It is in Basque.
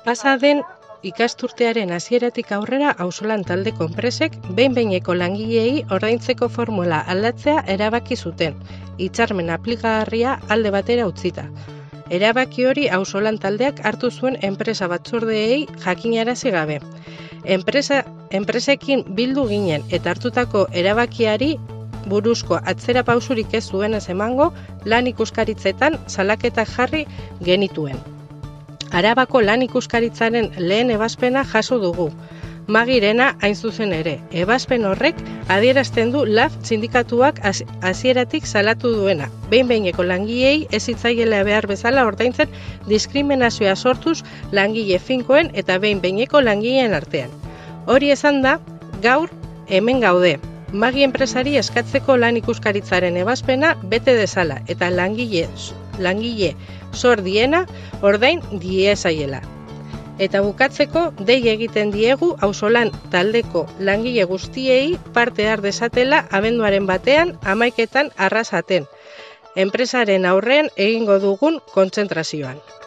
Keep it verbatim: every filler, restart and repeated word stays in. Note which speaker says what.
Speaker 1: Pasa den ikasturtearen hasieratik aurrera auzolan taldeko enpresek behin-behineko langileei ordaintzeko formula aldatzea erabaki zuten, hitzarmen aplikagarria alde batera utzita. Erabaki hori auzolan taldeak hartu zuen enpresa batzordeei jakinarazi gabe. Enpresa, enpresekin bildu ginen eta hartutako erabakiari buruzko atzera pausurik ez zuenez emango lan ikuskaritzetan salaketak jarri genituen. Arabako lan ikuskaritzaren lehen ebazpena jaso dugu. Magirena hain zuzen ere, ebazpen horrek adierazten du Lab sindikatuak hasieratik salatu duena, behin-behineko langileei ez zitzaiela behar bezala ordaintzen diskriminazioa sortuz langile finkoen eta behin-behineko langileen artean. Hori esan da, gaur hemen gaude. Magi enpresari eskatzeko lan ikuskaritzaren ebazpena bete dezala eta langile, langile zor diena ordain diezaiela. Eta bukatzeko dei egiten diegu auzolan taldeko langile guztiei parte har desatela abenduaren batean hamaiketan arrasaten. Enpresaren aurrean egingo dugun kontzentrazioan.